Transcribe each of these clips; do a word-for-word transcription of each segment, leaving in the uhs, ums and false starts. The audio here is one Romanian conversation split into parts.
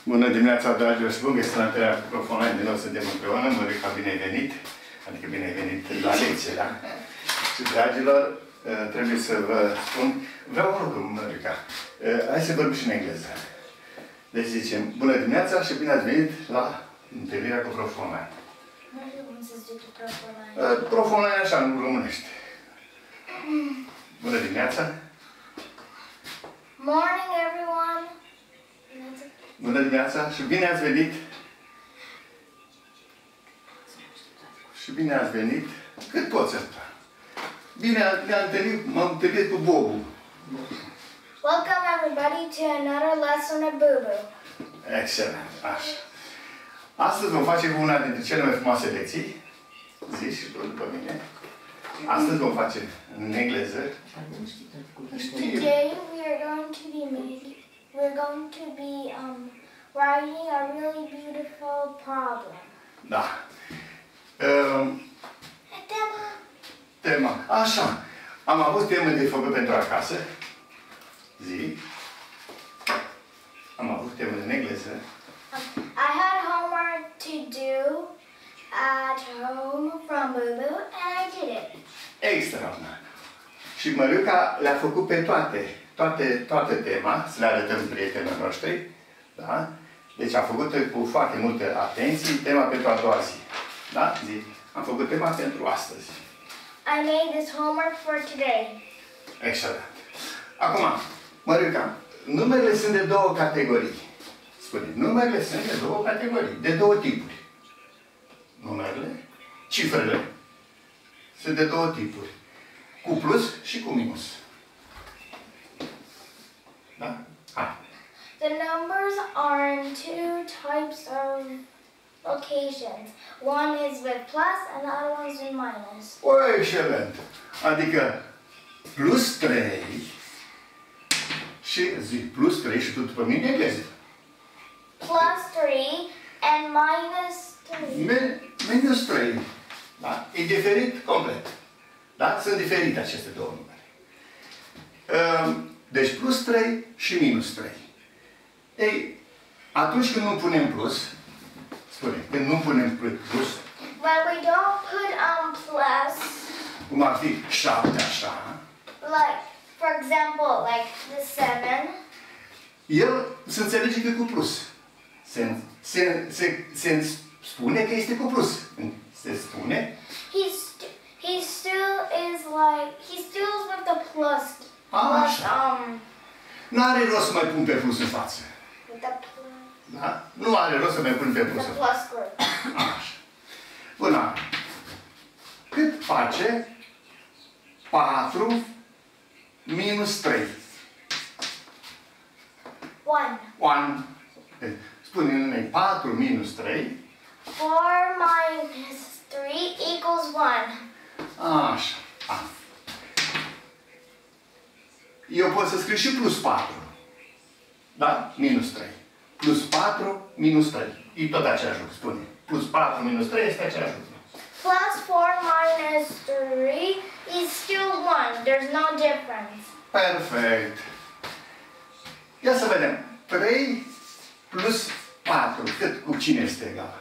Bună dimineața, dragilor, și bun găsit la întâlnirea cu Prof Online. Din nou suntem împreună. Mărica, bine ai venit. Adică bine ai venit la lecție, da? Și, dragilor, trebuie să vă spun, vreau un lucru, Mărica. Hai să vorbim și în engleză. Deci zicem, bună dimineața și bine ați venit la întâlnirea cu Prof Online. Nu știu cum se zice Prof Online. Prof Online așa, nu românește. Bună dimineața. Morning, everyone. Bună dimineața și bine ați venit. Și bine ați venit. Cât poți asta? Bine ne-am întâlnit, m-am întâlnit cu Bobu. Welcome everybody to another lesson of Boo-Boo. Excelent. Așa. Astăzi vom face una dintre cele mai frumoase lecții. Zici și tu după mine. Astăzi vom face în engleză. Today we are going to be making, we're going to be um, writing a really beautiful problem. Da. Um, Tema. tema. Așa. Am avut temă de făcut pentru acasă. Zi. Am avut temă în engleză. Um, I had homework to do at home from Boo-Boo and I did it. Extraordinar. Și Mărica le-a făcut pe toate, toate, toată tema, să le arătăm prietenilor noștri. Da? Deci am făcut cu foarte multă atenție tema pentru a doua zi. Da? Zi. Am făcut tema pentru astăzi. I made this homework for today. Excelent. Acum, Mărica, numerele sunt de două categorii. Spune, numerele sunt de două categorii, de două tipuri. Numerele, cifrele, sunt de două tipuri. Cu plus și cu minus. Da? Hai. The numbers are in two types of locations. One is with plus and the other one is with minus. O, excelent! Adică plus trei și zi, plus trei și tu după mine engleză. Plus three and minus three. Minus trei. Da? E diferit complet. Da? Sunt diferite aceste două numere. Deci plus trei și minus trei. Ei, atunci când nu punem plus, spune, când nu punem plus, when we don't put um plus, cum ar fi șapte așa, like for example, like the seven, el se înțelege că e cu plus. Se, se, se, se spune că este cu plus. Se spune. He, st he still is like, he still is with the plus. Plus, um, n-are rost să mai pun pe plus în față. with the plus. Da? Nu are rost să mai pun pe plus The în plus față. group. Așa. Bun. Cât face patru minus trei? One. unu. Spune-ne patru minus trei. Four minus three equals one. Așa. A. Eu pot să scriu și plus patru. Da? Minus trei. Plus patru minus trei. E tot același lucru, spune. Plus patru minus trei este același lucru. Plus four minus three is still one. There's no difference. Perfect. Ia să vedem. trei plus patru. Cât cu cine este egal?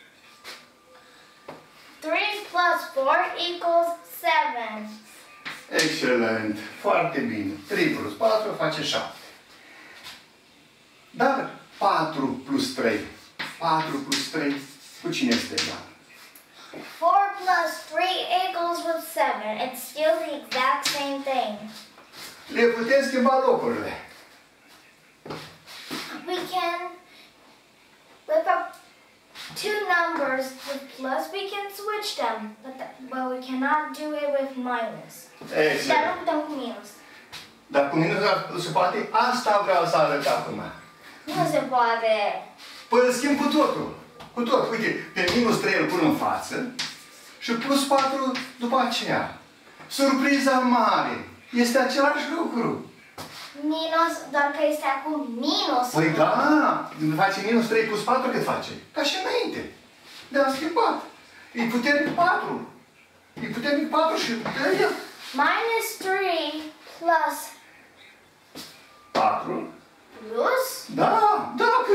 three plus four equals seven. Excelent. Foarte bine. trei plus patru face șapte. Dar patru plus trei. patru plus trei cu cine este egal? four plus three equals with seven. It's still the exact same thing. Le putem schimba locurile. We can, with a, two numbers with plus, we can switch them, but, the, but we cannot do it with minus. Excelent. Dar nu putem cu minus. Dar cu minus se poate? Asta vreau să arăt acum. Nu se poate. Păi îl schimb cu totul. Cu tot. Uite, pe minus trei îl pun în față și plus patru după aceea. Surpriza mare. Este același lucru. Minus, doar că este acum minus. Păi da, face minus trei plus patru, cât face? Ca și înainte. De-am schimbat. E puternic patru. E puternic patru și de el. Minus three plus patru. plus? Da, da, că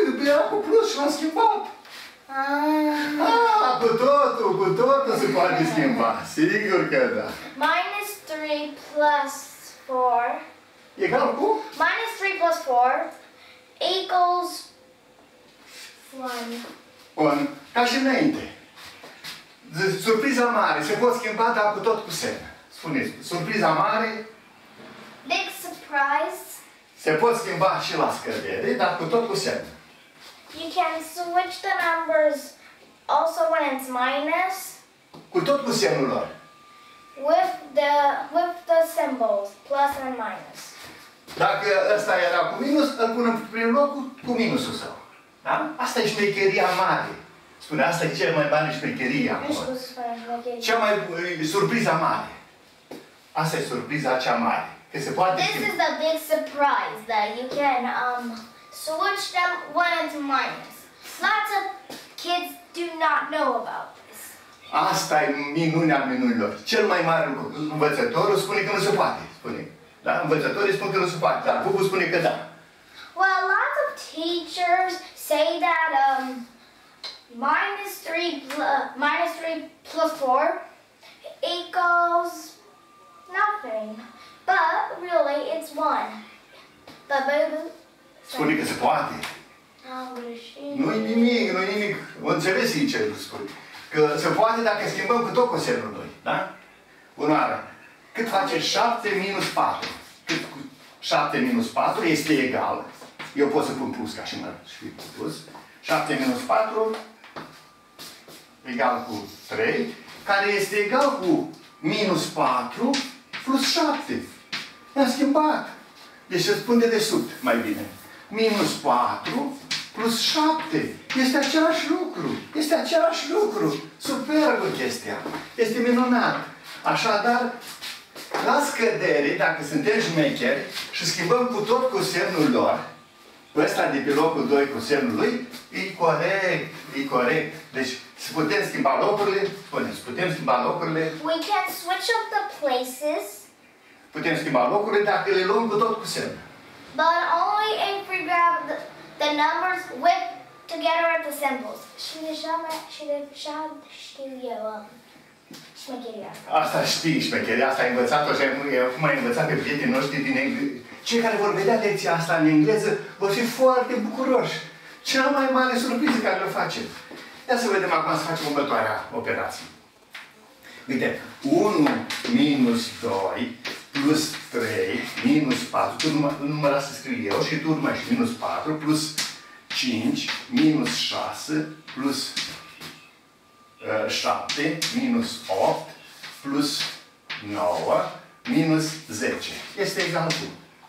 cu plus și l-am schimbat. Um, Ah, cu totul, cu totul se poate schimba. Sigur că da. minus three plus four. Egal cu? Minus three plus four equals one. Bun. Ca și înainte. Z- Surpriza mare. Se pot schimba, dar cu tot cu semn. Spuneți. Surpriza mare Big surprise. se pot schimba și la scădere, dar cu tot cu semn. You can switch the numbers also when it's minus Cu tot cu semnul lor. with the with the symbols plus and minus. Dacă ăsta era cu minus, îl punem prin locul cu minusul său. Da? Asta e șmecheria mare. Spune, asta e cea mai mare șmecherie Nu acum. știu cum să spunem șmecherie. Cea mai... e surpriza mare. Asta e surpriza cea mare. Că se poate This schimba. is the big surprise that you can um switch them when it's minus. Lots of kids do not know about this. Asta e minunea minunilor. Cel mai mare lucru. Învățătorul spune că nu se poate. Spune. Da? Învățătorii spun că nu se poate. Dar Bubu spune că da. Well, lots of teachers say that um minus three plus minus three plus four equals nothing, but really it's one. But Boo Spune că se poate. Nu-i nimic, nu-i nimic. O înțeles ce spune. Că se poate dacă schimbăm cu tot cu semnul lui. Da? Bunoară. Cât face șapte minus patru? Cât cu șapte minus patru este egal. Eu pot să pun plus ca și mă și plus. șapte minus patru egal cu trei, care este egal cu minus patru plus șapte. I-am schimbat. Deci se spun de desubt, mai bine. Minus patru plus șapte. Este același lucru. Este același lucru. Superbă chestia. Este minunat. Așadar, la scădere, dacă suntem șmecheri și schimbăm cu tot cu semnul lor, cu ăsta de pe locul doi cu semnul lui, e corect, e corect. Deci, să putem schimba locurile, spuneți, putem schimba locurile, We can switch up the places, putem schimba locurile dacă le luăm cu tot cu semn. but only if we grab the, the numbers with together with the symbols. Și deja mai și deja știu eu um, șmecheria asta. Asta știi, șmecheria asta ai învățat-o și acum ai învățat pe prietenii noștri din engleză. Cei care vor vedea lecția asta în engleză vor fi foarte bucuroși. Cea mai mare surpriză care le facem. Ia să vedem acum să facem următoarea operație. Uite, unu minus doi plus trei minus patru, tu număr, număra să scriu eu și tu urmări minus patru plus cinci minus șase plus uh, șapte minus opt plus nouă minus zece. Este egal cu?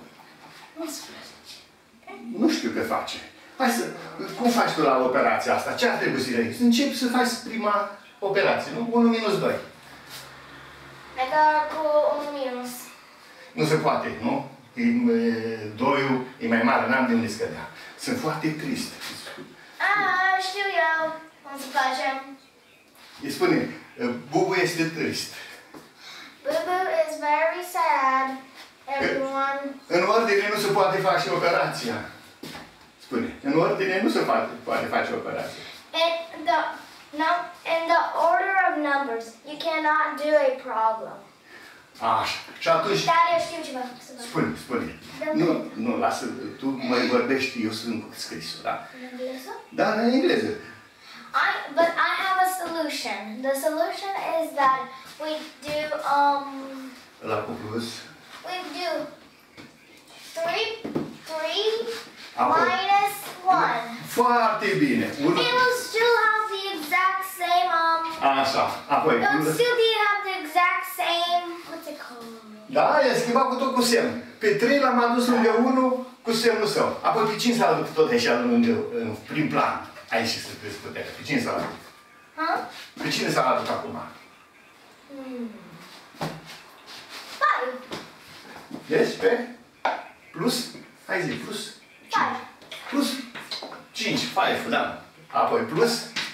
Nu știu că face. Hai să... Cum faci tu la operația asta? Ce ar trebui să faci? Începi să faci prima operație, nu? unu minus doi. Egal cu unu minus. Nu se poate, nu? E, doiul e mai mare, n-am de unde scădea. Sunt foarte trist. Ah, știu eu cum să facem. Îi spune, Bubu este trist. Boo is very sad, everyone. În ordine nu se poate face operația. Spune, în ordine nu se poate, poate face operația. In the no, in the order of numbers, you cannot do a problem. Așa. Și atunci... Dar eu știu ceva să fac. Spune, spune. Nu, nu, lasă, tu mă vorbești, eu sunt scrisul, da? În engleză? Da, în engleză. I but I have a solution. The solution is that we do um La cu plus. we do three three Apoi. minus one. Foarte bine. Unu. It will still have the exact same um Așa. Apoi. it will still be have the exact same what's it called? Da, i-a schimbat cu tot cu semn. Pe trei l-am adus lângă unu cu semnul său. Apoi pe cinci s-a adus tot așa lângă, în prim plan. Aici se vezi puterea. Pe cine s-a adus? Huh? Pe cine s-a adus acum? Hmm. Five. Deci pe plus, hai zi, plus Five. plus cinci, five, da. Apoi plus,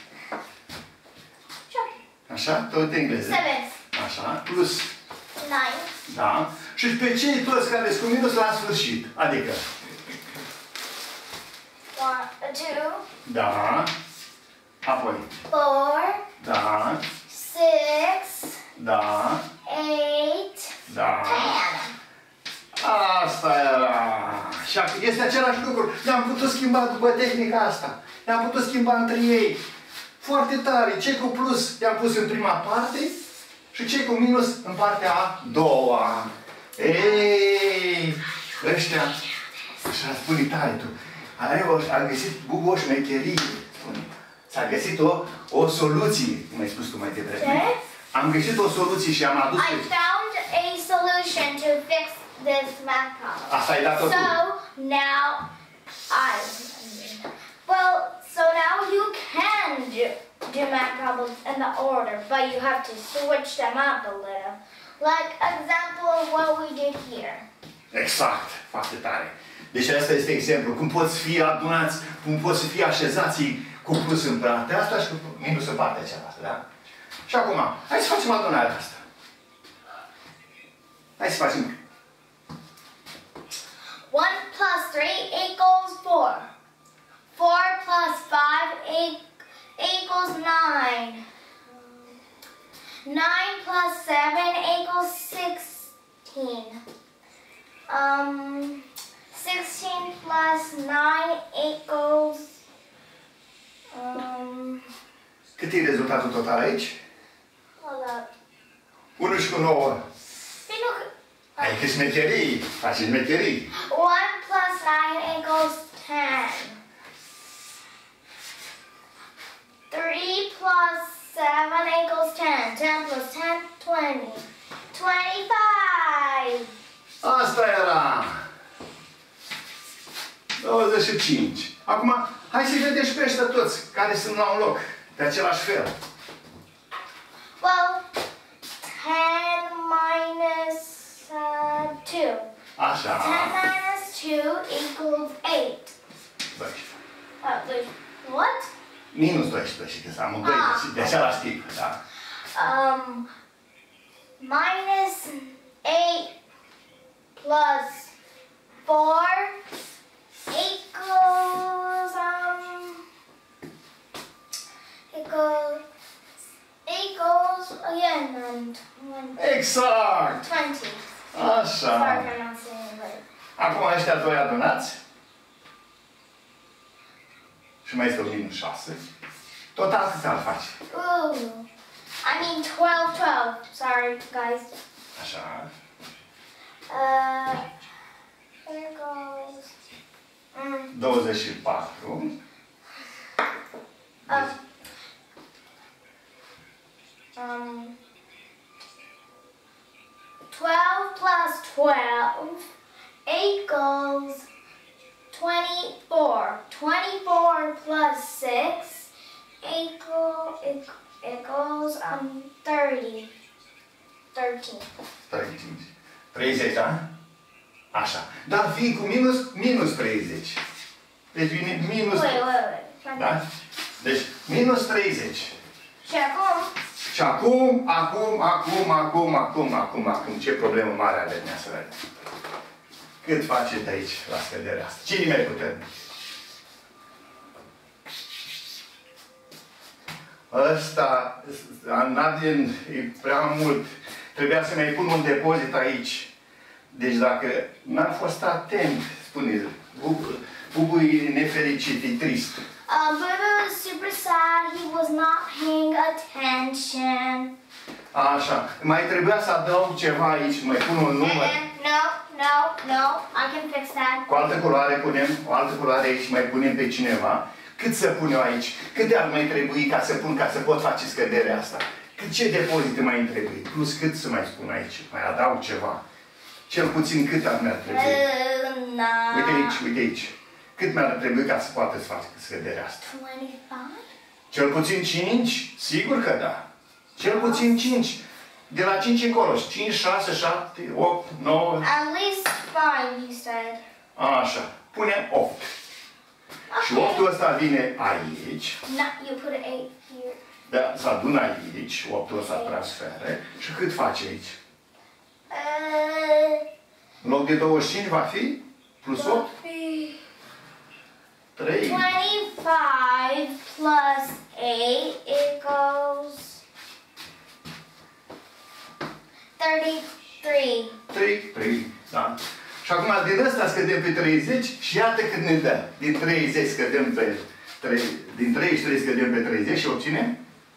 Sure. așa, tot engleză. Seven. Așa, plus, Nine. da. Și pe cei toți care sunt cu minus la sfârșit. Adică, One, two. Da. Apoi. Four. Da. Six. Da. Eight. Da. Ten. Asta era. Și este același lucru. Ne-am putut schimba după tehnica asta. Ne-am putut schimba între ei. Foarte tare. Cei cu plus i-am pus în prima parte și cei cu minus în partea a doua. Ei, ăștia, și-a spune tare tu, are o, a găsit Gugu o șmecherie, spune. S-a găsit o, o soluție, cum ai spus tu mai devreme. Ce? Am găsit o soluție și am adus. I found a solution to fix this math problem. Asta ai dat-o tu. So now I. Well, so now you can do, do math problems in the order, but you have to switch them up a little. Like example of what we did here. Exact, foarte tare. Deci asta este exemplu. Cum poți fi adunați, cum poți fi așezați cu plus în partea asta și cu minus în partea cealaltă, da? Și acum, hai să facem adunarea asta. Hai să facem. One plus three equals four. Four plus five equals nine. Nine plus seven equals sixteen. Um, sixteen plus nine equals. Um. Cât e rezultatul total aici? Hold up. unu și cu nouă. Hey, look. Ai că șmecherii. Faci șmecherii. One plus nine equals ten. Three plus seven equals ten. Ten plus ten, twenty. Twenty-five. Asta era. douăzeci și cinci. Acum, hai să vedem și pe ăștia toți, care sunt la un loc, de același fel. Well, ten minus uh, two. Așa. ten minus two equals eight. doisprezece. Oh, there's what? Minus doisprezece, că sunt amândoi Ah. de același tip, da? Um, minus eight plus four equals um equals equals again and Exact! twenty. Așa. Sorry for not saying it right. Acum ăștia doi adunați. Și mai este un minus șase. Total cât ar face? Ooh. I mean twelve, twelve. Sorry, guys. Așa. Uh, there goes. Mm. douăzeci și patru. Uh, um, twelve plus twelve equals twenty-four. Twenty-four plus six equal equals um thirty. Thirteen. treizeci. treizeci, da? Așa. Dar vin cu minus, minus treizeci. Deci vine minus... Wait, wait, wait. Da? Deci minus treizeci. Și acum? Și acum, acum, acum, acum, acum, acum, acum, ce problemă mare avem, ia să vedem. Cât face de aici la scăderea asta? Cine mai puternic? Ăsta, Nadine, e prea mult. Trebuia să mai pun un depozit aici. Deci dacă n-am fost atent, spune, Bubu e nefericit, e trist. Um, Bubu was super sad. He was not paying attention. Așa. Mai trebuia să adaug ceva aici, mai pun un număr. No, no, no. I can fix that. Cu altă culoare punem, o altă culoare aici, mai punem pe cineva. Cât să pun eu aici? Cât ar mai trebui ca să pun, ca să pot face scăderea asta? Cât ce depozite mai îmi trebuie? Plus cât să mai spun aici? Mai adaug ceva. Cel puțin cât ar mi-ar trebui? Uh, no. Uite aici, uite aici. Cât mi-ar trebui ca să poată să fac scăderea asta? twenty-five? Cel puțin cinci? Sigur că da. Cel puțin cinci. De la cinci încolo. cinci, șase, șapte, opt, nouă. At least five, you said. Așa. Punem opt. Și Okay. optul ăsta vine aici. No, you put an eight here. Da, se adună aici. optul ăsta transfere. Și cât face aici? Uh, În loc de douăzeci și cinci va fi? Plus opt? trei. twenty-five scădem pe treizeci și iată cât ne dă. Din treizeci scădem pe trei, din treizeci și trei scădem pe treizeci și obținem?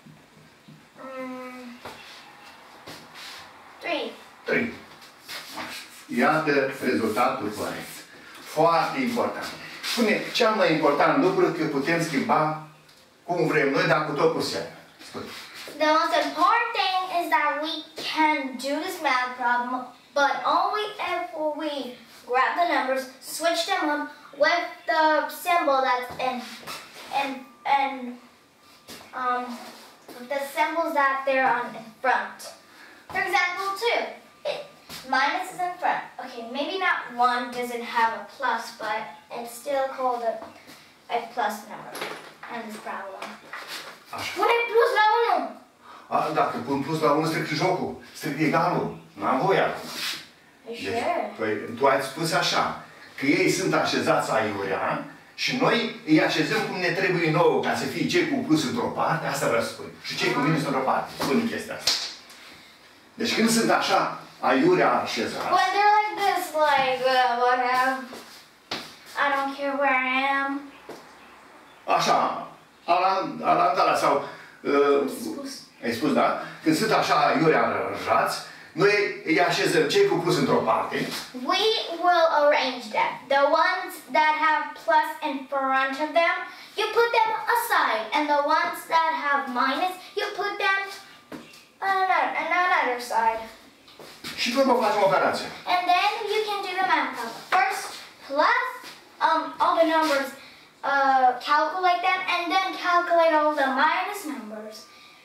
Mm. trei. trei. Iată rezultatul corect. Foarte important. Spune, cel mai important lucru că putem schimba cum vrem noi, dar cu tot cu semn. Spune. The most important thing is that we can do this math problem, but only if we grab the numbers, switch them up with the symbol that's in, in, in um, with the symbols that they're on in front. For example, two. It, minus is in front. Okay, maybe not one doesn't have a plus, but it's still called a, a plus number in this problem. Pune plus la unu! A, dacă pun plus la unu, strict jocul, strict egalul. N-am voie acum. Deci, păi, tu ai spus așa, că ei sunt așezați aiurea și noi îi așezăm cum ne trebuie nouă, ca să fie cei cu plus într-o parte, asta vreau să spun, și cei cu minus într-o parte. Spune chestia asta. Deci când sunt așa, aiurea așezați... When they're like this, like, uh, whatever, I don't care where I am. Așa, alandala sau... Uh, ai spus, da? Când sunt așa aiurea aranjați, noi îi așezăm cei cu plus într-o parte. We will arrange them. The ones that have plus in front of them, you put them aside. And the ones that have minus, you put them on another, on another side. Și pe urmă facem operația. And then you can do the math problem. First, plus um, all the numbers, uh, calculate them, and then calculate all the minus numbers.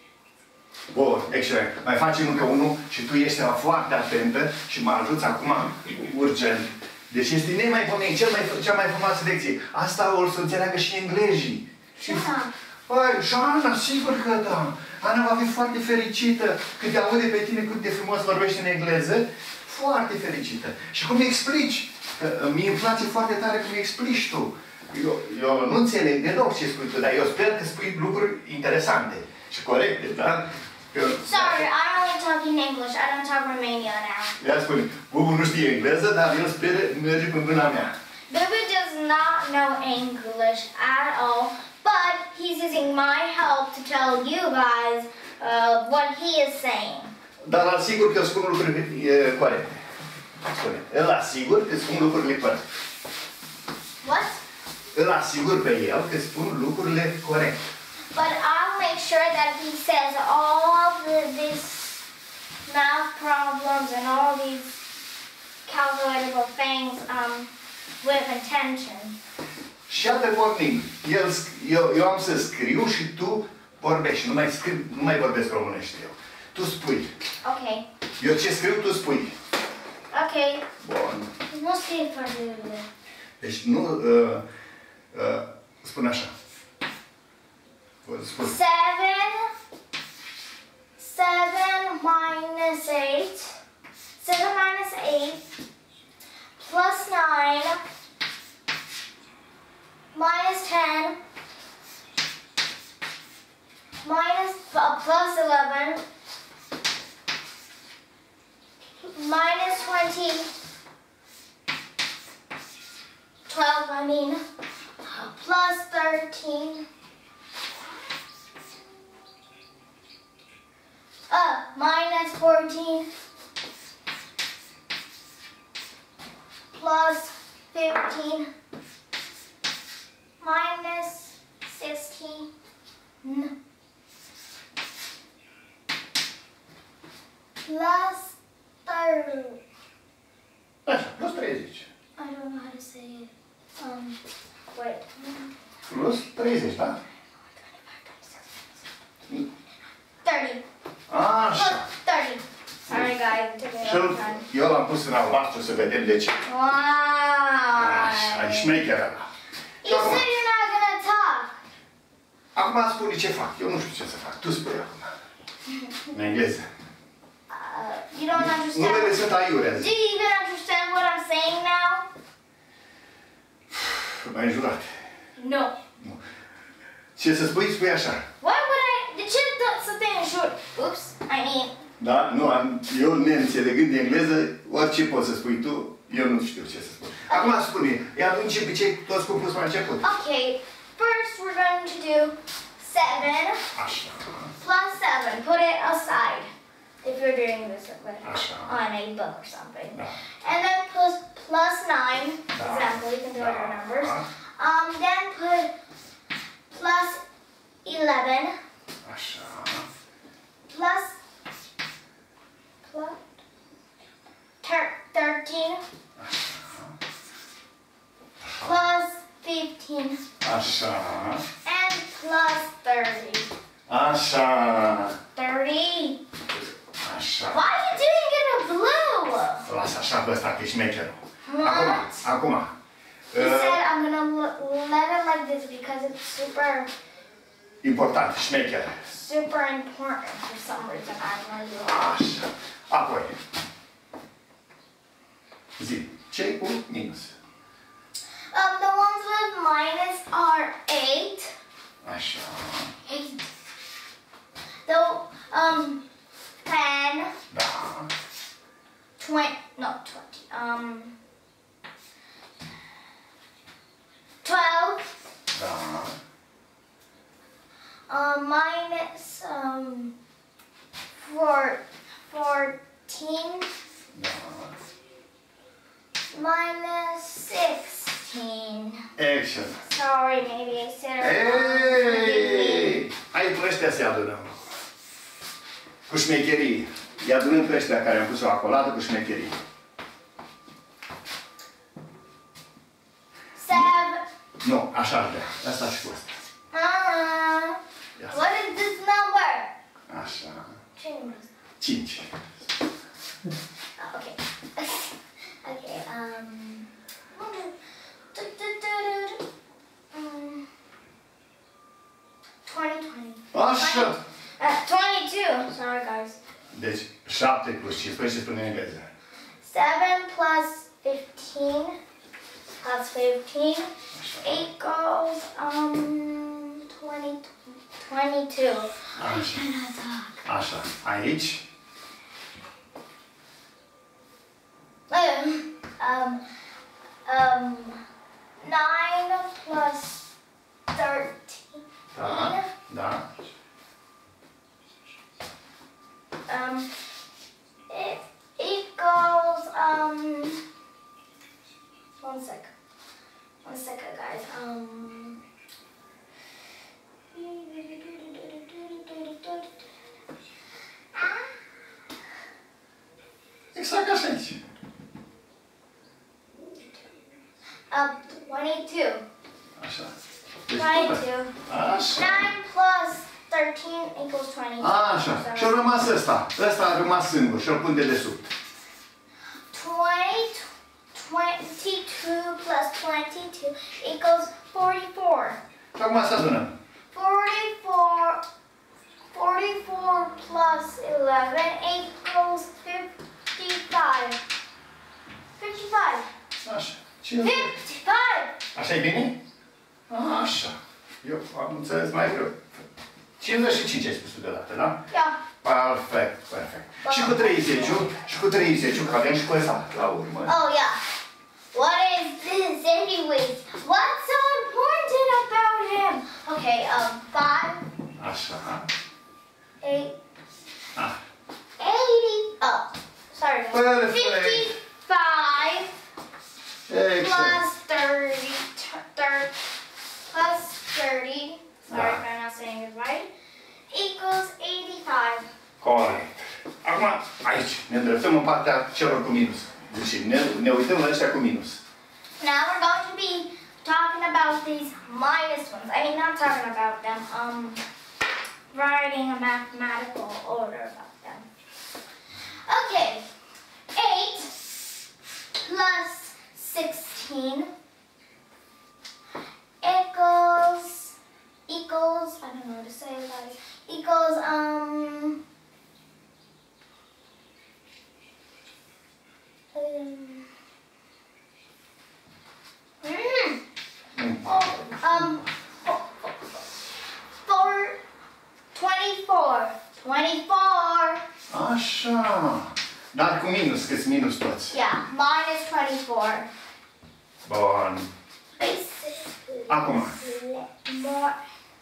Bun, excelent. Mai facem încă unul și tu ești foarte atentă și mă ajuți acum urgent. Deci este nemaipomenit, cel mai, cea mai frumoasă lecție. Asta o să înțeleagă și englezii. Și, păi, și Ana, sigur că da. Ana va fi foarte fericită când te aude pe tine cât de frumos vorbești în engleză. Foarte fericită. Și cum explici? Mie îmi place foarte tare cum explici tu. Eu, eu nu înțeleg deloc ce spui tu, dar eu sper că spui lucruri interesante și corecte, da? Eu... Sorry, I only talk in English. I don't talk Romanian now. Ia spune, Bubu nu știe engleză, dar el sper merge pe mâna mea. Bubu does not know English at all, but he's using my help to tell you guys uh, what he is saying. Dar asigur că spun lucruri corecte. Spune, îl asigur că spun lucrurile corecte. What? Îl asigur pe el că spun lucrurile corecte. But I'll make sure that he says all of the, these math problems and all these calculatable things um, with intention. Și iată pornim. El, eu, eu am să scriu și tu vorbești. Nu mai, scriu, nu mai vorbesc românește eu. Tu spui. Ok. Eu ce scriu, tu spui. Ok. Bun. Nu scrie foarte bine. Deci nu... Uh, uh, spune așa. Spune. Seven. Seven minus eight. Seven minus eight. Plus nine. Minus ten. Minus uh, plus eleven. Minus twenty. Twelve, I mean. Plus thirteen. Uh, minus fourteen. Plus fifteen. Minus sixteen. Plus thirty. Așa, plus treizeci. I don't know how to say it. Um, wait. Plus treizeci, da? thirty. Așa. Plus thirty. Sorry guys, it took me a long time. Eu l-am pus în albastru să vedem de ce. Wow. Așa, e șmecher ăla. You said you're not gonna talk. Acum spune ce fac. Eu nu știu ce să fac. Tu spui acum. În engleză. Uh, you don't understand. Numele sunt aiurea. Do you even understand what I'm saying now? M-ai înjurat. No. Nu. Ce să spui, spui așa. Why would I? De ce să te înjur? Oops, I mean. Da? Nu, am, eu neînțelegând de engleză, orice poți să spui tu, eu nu știu ce să spun. Acum spune, ia atunci pe cei toți cu plus la început. Okay, first we're going to do seven Așa. plus seven. Put it aside if you're doing this like Așa. on a book or something. Da. And then plus plus nine. Da. Example, you can do Da. other numbers. Um, then put plus eleven. Așa. Plus plus thir- thirteen. Plus fifteen. Așa. And plus thirty. Așa. thirty. Așa. Why are you doing it in blue? Lasă așa pe ăsta, că e șmecherul. Acum, acum. He Uh, said I'm gonna l- let it like this because it's super, important, șmecher. super important for some reason. I don't know. Așa. Apoi. Zi, cei cu minus. Um, the ones with minus are eight. Așa. Eight. The um ten. Da. Twenty. No, twenty. Um. Twelve. Da. Uh, minus um. Four. Fourteen. Da. Minus sixteen. Excellent. Sorry, maybe I said it wrong. Ei! Hai pe ăștia să-i adunăm. Cu șmecherie. Îi adunăm pe ăștia care am pus o acolată cu șmecherie. Seven. Nu, așa ar vrea. Asta și cu asta. Uh, Ia. what is this number? Așa. Ce număr? Cinci. Oh, okay. Okay. Um. um, Twenty twenty. Așa. Uh, twenty-two. Sorry, guys. Deci, șapte plus cincisprezece și spune în engleză. Seven plus fifteen plus fifteen equals um twenty twenty-two. I Așa. cannot talk. Așa. Aici. Um, um, um, nine plus thirteen. Da. Da. Um, it equals um. One sec. One second, guys. Um. Exact așa aici. Uh, twenty-two. Așa. Deci, twenty-two. Așa. Nine plus thirteen equals twenty-two. Așa. Și-a rămas ăsta. Ăsta a rămas singur și-l pun de desubt. twenty, twenty-two plus twenty-two equals forty-four. Și acum să adunăm. forty-four, forty-four plus eleven equals fifty-five. fifty-five. Așa. cincizeci. fifty-five. Așa e bine? Așa. Eu am înțeles mai greu. cincizeci și cinci ai spus tu deodată, da? Yeah. Perfect, perfect. Și cu treizeci, și cu treizeci, că avem și cu ăsta la urmă. Oh, yeah. What is this anyways? What's so important about him? Okay, um, five, Așa. eight, Ah. eighty, oh, sorry. guys. Perfect. fifty-five Excellent. plus thirty, thirty, plus thirty, sorry if I'm not saying it right, equals eighty-five. Corect. Acum, aici, ne îndreptăm în partea celor cu minus. Deci ne, ne uităm la ăștia cu minus. Now we're going to be talking about these minus ones. I mean, not talking about them, um, writing a mathematical order about them. Okay, eight plus sixteen equals, equals, I don't know how to say it, like, equals, um, um, mm, oh, um, four, four, twenty-four, twenty-four, Așa. Dar cu minus, că-s minus toți. yeah, minus twenty-four. Bun. Basically. Acum. More.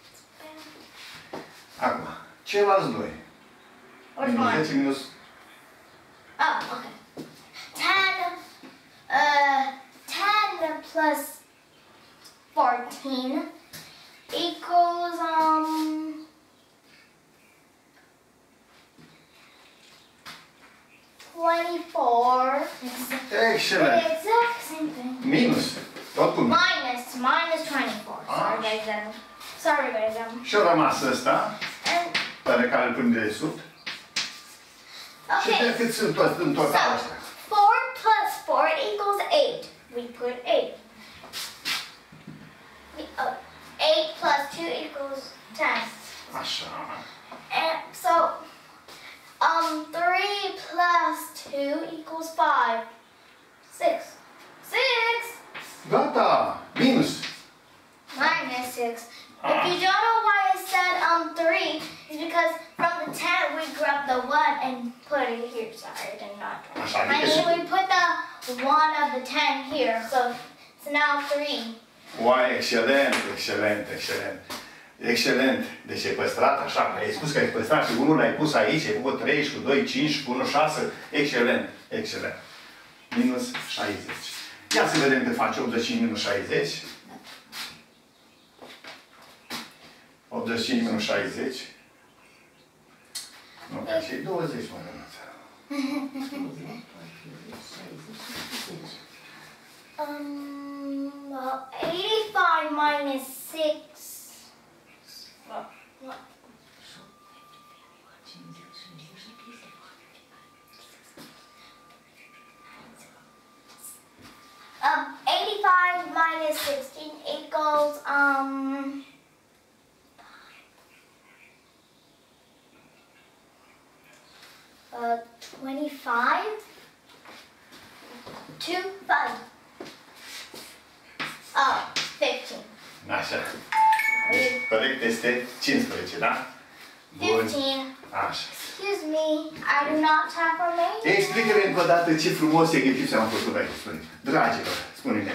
Acum. Ceilalți doi. Which Minus one? zece minus... Oh, okay. ten, uh, ten plus fourteen equals, um, twenty-four. Excelent. The exact same thing. Minus. Tot cu minus. Minus, minus twenty-four. Sorry, Ah. guys. um, Sorry, guys. um, Și-a rămas ăsta, And, pe care îl pun de sub. Și okay. de cât sunt toți în total So, astea? four plus four equals eight. We put eight. We, oh, eight plus two equals ten. Așa. And so, um, three plus two equals five. Six. Six Gata. Minus. minus six. If you don't know why I said um three, it's because from the ten we grabbed the one and put it here. Sorry, I did not. Așa, I adică mean, we put the one of the ten here, so it's now three. Uai, excelent, excelent, excelent. Excelent. Deci ai păstrat așa, ai spus că ai păstrat și unul l-ai pus aici, ai făcut trei și cu doi, cinci și cu unu, șase. Excelent, excelent. Minus șaizeci. Ia să vedem cât face optzeci și cinci minus șaizeci. optzeci și cinci minus șaizeci. Nu, că și douăzeci, mă rămâță. Um, well, eighty-five minus six. Well, what? Um, eighty-five minus sixteen equals, um, uh, twenty-five? Two, five. Oh, fifteen. Așa. Deci, corect este cincisprezece, da? Bun. Fifteen. Așa. Excuse me, I do not talk Romanian. Explică-ne încă o dată ce frumos exercițiu am făcut aici. Spune. Dragilor, spune-ne.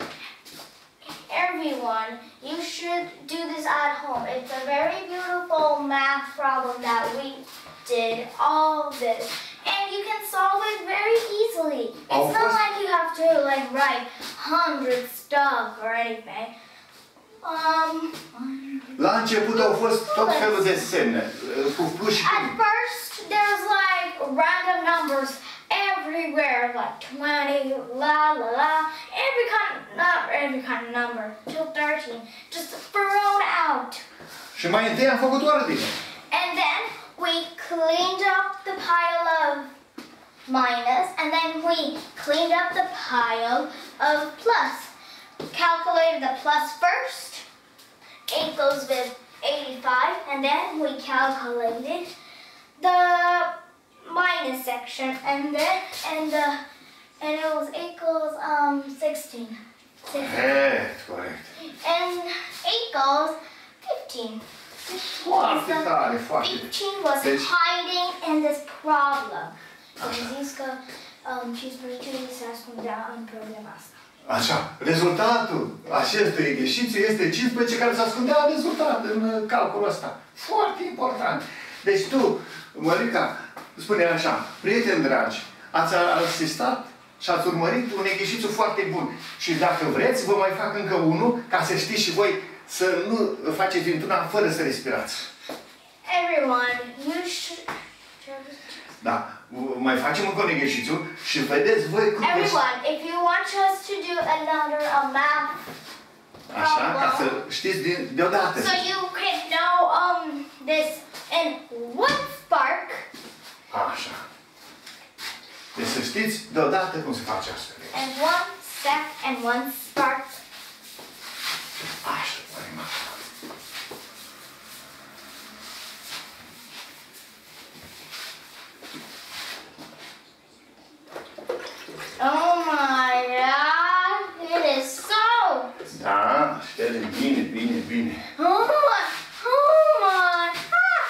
Everyone, you should do this at home. It's a very beautiful math problem that we did all this. And you can solve it very easily. It's Of not course. like you have to like write hundred stuff or anything. Um, La început au fost tot felul de semne, cu plus și at cu... first there's like random numbers everywhere, like twenty, la la la, every kind, not every kind of number, till thirteen, just thrown out. Și mai întâi am făcut ordine. And then we cleaned up the pile of minus, and then we cleaned up the pile of plus. Calculated the plus first, equals with eighty-five, and then we calculated the minus section, and then and the and it was equals um sixteen. Eh, corect. And equals fifteen. Foarte tare, foarte. fifteen was Deci- hiding in this problem. Am zis că um, cincisprezece se ascundea în problema asta. Așa, rezultatul acestui exercițiu este cincisprezece care se ascundea în rezultat, în calculul ăsta. Foarte important. Deci tu, Mărica, spune așa, prieteni dragi, ați asistat și ați urmărit un exercițiu foarte bun. Și dacă vreți, vă mai fac încă unul, ca să știți și voi să nu faceți dintr-una fără să respirați. Everyone, you should. Da? Mai facem încă un exercițiu și vedeți voi cum... Everyone, if you want us to do another a math Așa, ca să problem, știți din, deodată. so you can know um this in one spark. Așa. Deci să știți deodată cum se face asta. And one sec and one spark. Așa, prima. Oh my god, it is so. Da, ștele bine, bine, bine. Oh my, oh my. Ah.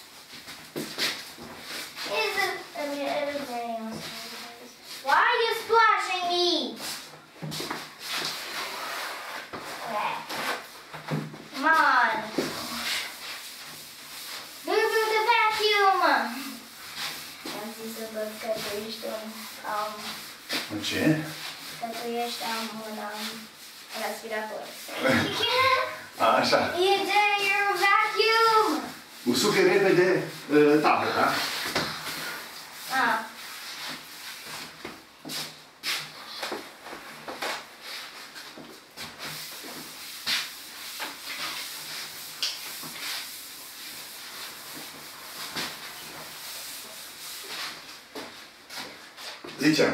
Is it, I mean, everybody else. Why are you splashing me? În ce? Că tu ești am un, um, un aspirator. Așa. You did your vacuum! Usucă repede uh, tabla, da? Ah. Ziceam.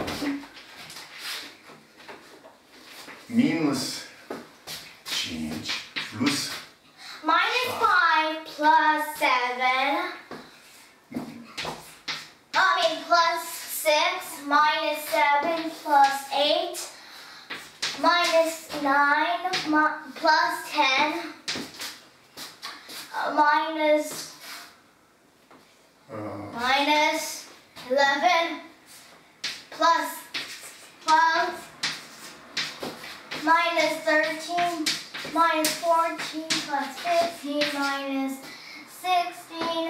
Minus cinci plus Minus five plus seven. I mean plus six minus seven plus eight minus nine mi- plus ten uh, minus uh, minus eleven plus twelve minus thirteen minus fourteen plus fifteen minus sixteen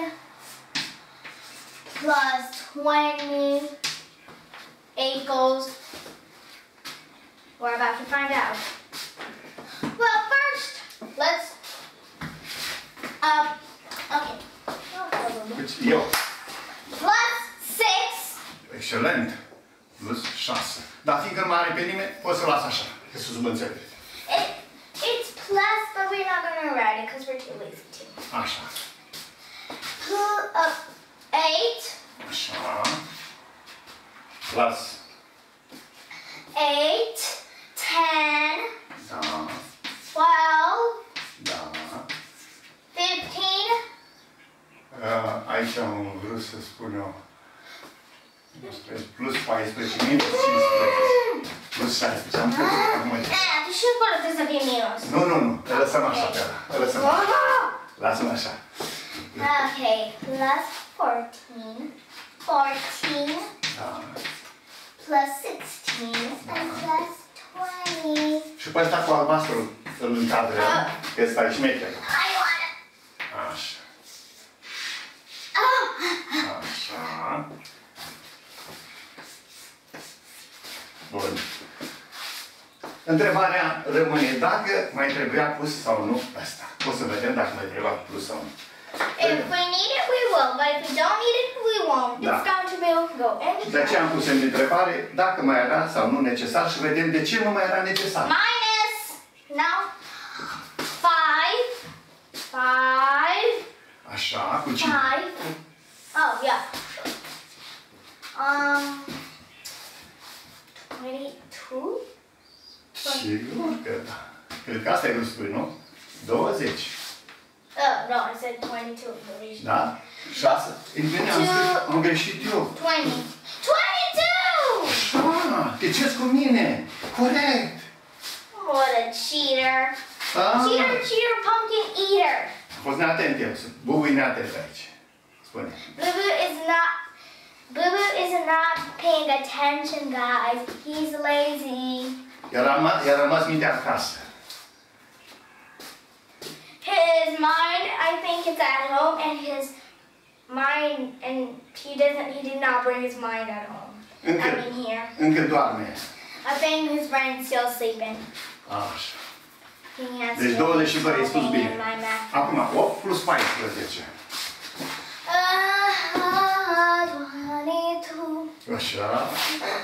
plus twenty equals, we're about to find out. Well, first, let's, um, okay. deci eu. Plus six. Excelent. Plus șase. Dar fiindcă nu mai are pe nimeni, poți să las așa. Că să mă înțeleg. It, it's plus, but we're not going to write it because we're too lazy to. Așa. Plus, uh, eight. Așa. Plus. Eight, ten, Da. twelve, Da. fifteen, Uh, aici am vrut să spun eu. Plus paisprezece, minus cincisprezece. Plus șaisprezece. Am crezut că acum... ah, tu știi că trebuie să fie minus. Nu, nu, nu. Îl lăsăm așa pe ăla. Îl lăsăm așa. Lasă-mă așa. Okay, plus fourteen, fourteen, Da. plus sixteen, and plus twenty. Și pe ăsta cu albastru îl încadrăm. Că ăsta e șmecher. I want it. Așa. Oh. Așa. Bun. Întrebarea rămâne dacă mai trebuia pus sau nu ăsta. O să vedem dacă mai trebuia pus sau nu. If we need it, we will, but if we don't need it, we won't. Da. It's going to be go anytime. De aceea am pus în întrebare dacă mai era sau nu necesar și vedem de ce nu mai era necesar. Minus, no, five, five, Așa, cu cine? five, oh, yeah. Um, twenty-two? Sigur că da. Cred că asta e vrut să spui, nu? douăzeci. Oh, no, I said twenty-two. Da? șase. E bine, am, scris, am greșit eu. twenty. twenty-two! Așa, te ceri cu mine. Corect. What a cheater. Ah. Cheater, cheater, pumpkin eater. A fost neatent eu. Bubui neatent aici. Spune. Boo Boo is not, Boo Boo is not paying attention, guys. He's lazy. I-a rămas, i-a rămas mintea acasă. His mind, I think it's at home, and his mind, and he doesn't, he did not bring his mind at home. Încă, I mean here. încă doarme. I think his brain's still sleeping. Așa. He has Deci still douăzeci și doi, ai spus something bine. in my math. Acum, opt plus paisprezece. Uh, twenty-two. Așa.